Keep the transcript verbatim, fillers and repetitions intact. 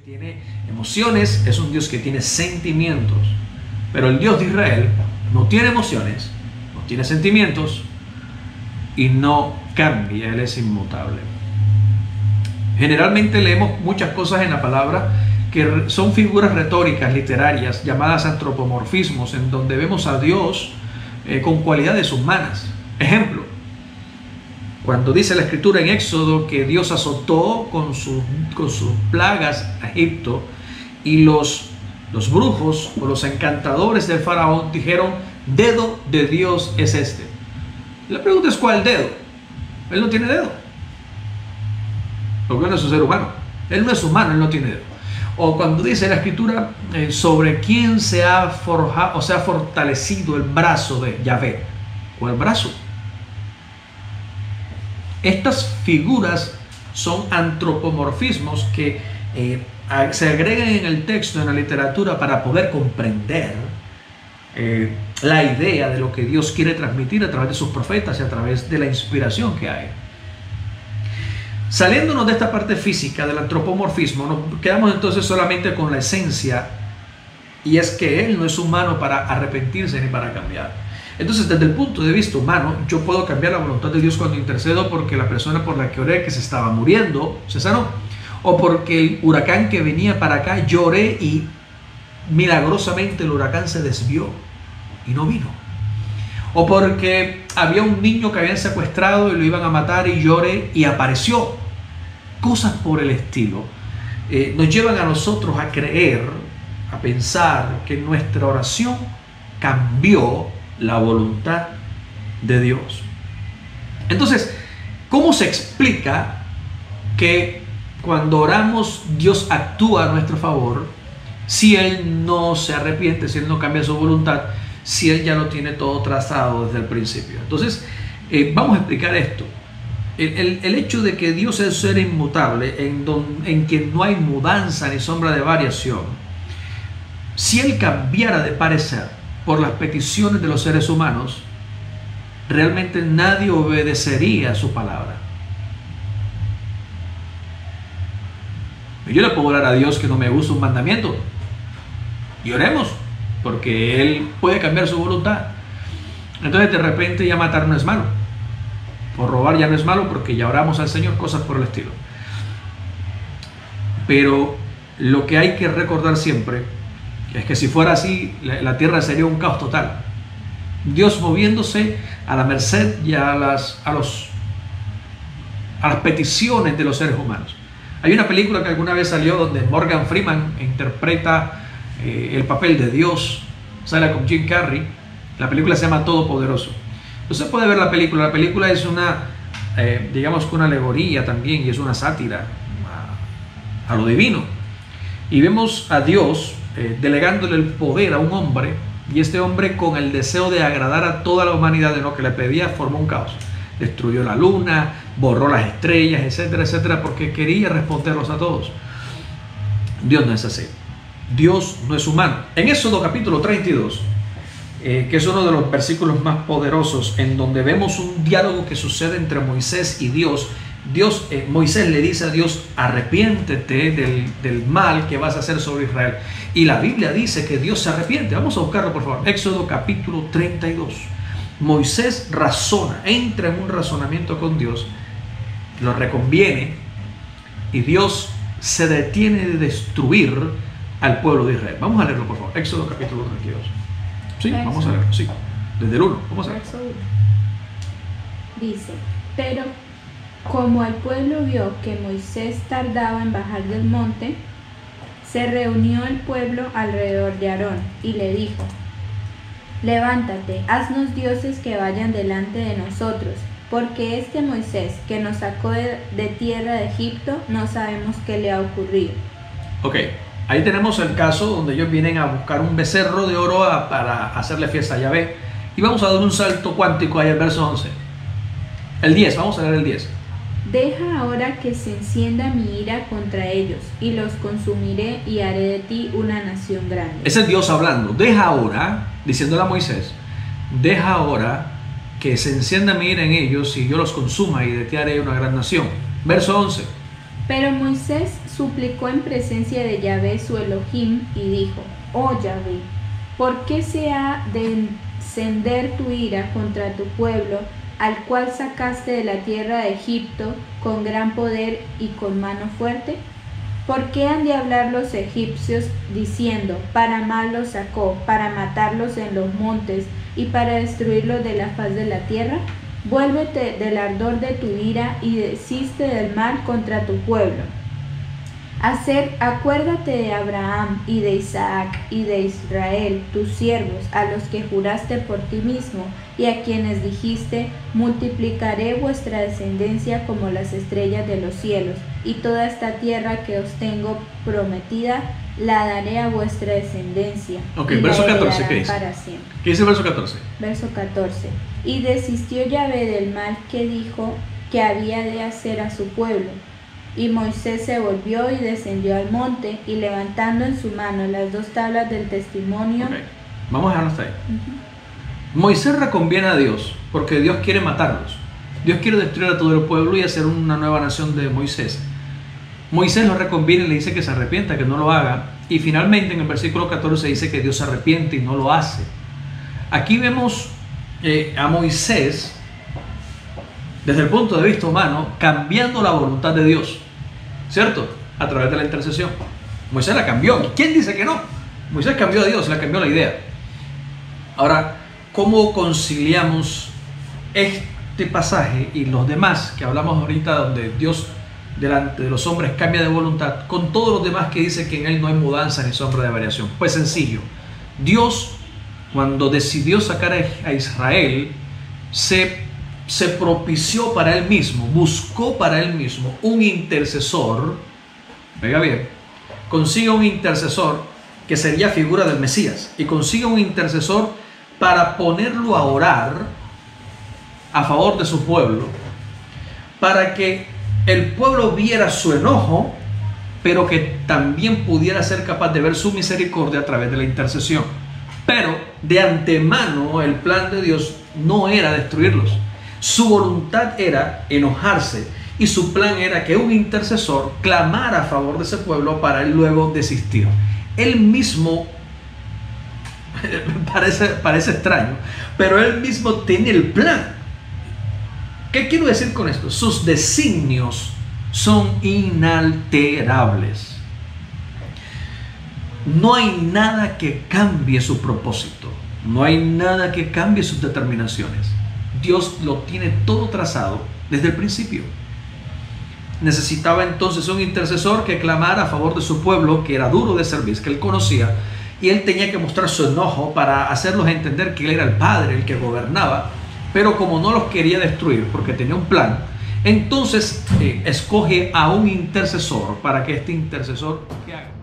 tiene emociones, es un Dios que tiene sentimientos. Pero el Dios de Israel no tiene emociones, no tiene sentimientos y no cambia, Él es inmutable. Generalmente leemos muchas cosas en la palabra que son figuras retóricas, literarias, llamadas antropomorfismos, en donde vemos a Dios eh, con cualidades humanas. Ejemplo, cuando dice la Escritura en Éxodo que Dios azotó con, su, con sus plagas a Egipto y los, los brujos o los encantadores del faraón dijeron, dedo de Dios es este. La pregunta es, ¿cuál dedo? Él no tiene dedo, porque él no es un ser humano. Él no es humano, él no tiene dedo. O cuando dice la Escritura eh, sobre quién se ha forjado o se ha fortalecido el brazo de Yahvé, o el brazo. Estas figuras son antropomorfismos que eh, se agregan en el texto, en la literatura, para poder comprender eh, la idea de lo que Dios quiere transmitir a través de sus profetas y a través de la inspiración que hay. Saliéndonos de esta parte física del antropomorfismo, nos quedamos entonces solamente con la esencia, y es que Él no es humano para arrepentirse ni para cambiar. Entonces, desde el punto de vista humano, yo puedo cambiar la voluntad de Dios cuando intercedo porque la persona por la que oré que se estaba muriendo se sanó, o porque el huracán que venía para acá lloré y milagrosamente el huracán se desvió y no vino, o porque había un niño que habían secuestrado y lo iban a matar y lloré y apareció. Cosas por el estilo eh, nos llevan a nosotros a creer, a pensar que nuestra oración cambió la voluntad de Dios. Entonces, ¿cómo se explica que cuando oramos Dios actúa a nuestro favor si Él no se arrepiente, si Él no cambia su voluntad, si Él ya lo tiene todo trazado desde el principio? Entonces, eh, vamos a explicar esto. El, el, el hecho de que Dios es ser inmutable, en, don, en quien no hay mudanza ni sombra de variación, si Él cambiara de parecer por las peticiones de los seres humanos, realmente nadie obedecería a su palabra. Yo le puedo orar a Dios que no me gusta un mandamiento, y oremos, porque Él puede cambiar su voluntad. Entonces de repente ya matar no es malo, o robar ya no es malo, porque ya oramos al Señor, cosas por el estilo. Pero lo que hay que recordar siempre es que si fuera así, la tierra sería un caos total. Dios moviéndose a la merced y a las, a los, a las peticiones de los seres humanos. Hay una película que alguna vez salió donde Morgan Freeman interpreta eh, el papel de Dios, sale con Jim Carrey. La película se llama Todopoderoso. Usted puede ver la película. La película es una, eh, digamos que una alegoría también, y es una sátira a, a lo divino. Y vemos a Dios eh, delegándole el poder a un hombre, y este hombre, con el deseo de agradar a toda la humanidad de lo que le pedía, formó un caos. Destruyó la luna, borró las estrellas, etcétera, etcétera, porque quería responderlos a todos. Dios no es así. Dios no es humano. En Éxodo capítulo treinta y dos, eh, que es uno de los versículos más poderosos, en donde vemos un diálogo que sucede entre Moisés y Dios. Dios, eh, Moisés le dice a Dios, arrepiéntete del, del mal que vas a hacer sobre Israel. Y la Biblia dice que Dios se arrepiente. Vamos a buscarlo, por favor. Éxodo capítulo treinta y dos. Moisés razona, entra en un razonamiento con Dios, lo reconviene, y Dios se detiene de destruir al pueblo de Israel. Vamos a leerlo, por favor. Éxodo capítulo treinta y dos. Sí, Éxodo. Vamos a leerlo. Sí, desde el uno. Vamos a leerlo. Dice, pero como el pueblo vio que Moisés tardaba en bajar del monte, se reunió el pueblo alrededor de Aarón y le dijo, levántate, haznos dioses que vayan delante de nosotros, porque este Moisés que nos sacó de, de tierra de Egipto, no sabemos qué le ha ocurrido. Ok, ahí tenemos el caso donde ellos vienen a buscar un becerro de oro a, para hacerle fiesta a Yahvé, y vamos a dar un salto cuántico ahí al verso once. El diez, vamos a leer el diez. Deja ahora que se encienda mi ira contra ellos, y los consumiré y haré de ti una nación grande. Ese es Dios hablando. Deja ahora, diciéndole a Moisés, deja ahora que se encienda mi ira en ellos y yo los consuma y de ti haré una gran nación. Verso once. Pero Moisés suplicó en presencia de Yahvé su Elohim y dijo: Oh Yahvé, ¿por qué se ha de encender tu ira contra tu pueblo, al cual sacaste de la tierra de Egipto con gran poder y con mano fuerte? ¿Por qué han de hablar los egipcios diciendo: para mal los sacó, para matarlos en los montes y para destruirlos de la faz de la tierra? Vuélvete del ardor de tu ira y desiste del mal contra tu pueblo. Hacer, acuérdate de Abraham y de Isaac y de Israel, tus siervos, a los que juraste por ti mismo y a quienes dijiste: multiplicaré vuestra descendencia como las estrellas de los cielos, y toda esta tierra que os tengo prometida la daré a vuestra descendencia. Ok, y verso la catorce, ¿qué dice? para siempre. ¿Qué dice el verso catorce? Verso catorce. Y desistió Yahvé del mal que dijo que había de hacer a su pueblo. Y Moisés se volvió y descendió al monte, y levantando en su mano las dos tablas del testimonio. Okay. Vamos a dejarlo hasta ahí. Uh-huh. Moisés reconviene a Dios porque Dios quiere matarlos. Dios quiere destruir a todo el pueblo y hacer una nueva nación de Moisés. Moisés lo reconviene y le dice que se arrepienta, que no lo haga. Y finalmente en el versículo catorce dice que Dios se arrepiente y no lo hace. Aquí vemos eh, a Moisés, desde el punto de vista humano, cambiando la voluntad de Dios, ¿cierto? A través de la intercesión. Moisés la cambió. ¿Quién dice que no? Moisés cambió a Dios, le cambió la idea. Ahora, ¿cómo conciliamos este pasaje y los demás que hablamos ahorita, donde Dios delante de los hombres cambia de voluntad, con todos los demás que dice que en Él no hay mudanza ni sombra de variación? Pues sencillo. Dios, cuando decidió sacar a Israel, se se propició para Él mismo, buscó para Él mismo un intercesor. Venga bien, consigue un intercesor que sería figura del Mesías, y consigue un intercesor para ponerlo a orar a favor de su pueblo, para que el pueblo viera su enojo, pero que también pudiera ser capaz de ver su misericordia a través de la intercesión. Pero de antemano el plan de Dios no era destruirlos. Su voluntad era enojarse, y su plan era que un intercesor clamara a favor de ese pueblo para él luego desistir. Él mismo, parece, parece extraño, pero él mismo tenía el plan. ¿Qué quiero decir con esto? Sus designios son inalterables. No hay nada que cambie su propósito, no hay nada que cambie sus determinaciones. Dios lo tiene todo trazado desde el principio. Necesitaba entonces un intercesor que clamara a favor de su pueblo, que era duro de servir, que él conocía, y él tenía que mostrar su enojo para hacerlos entender que él era el Padre, el que gobernaba, pero como no los quería destruir porque tenía un plan, entonces eh, escoge a un intercesor para que este intercesor, ¿qué haga?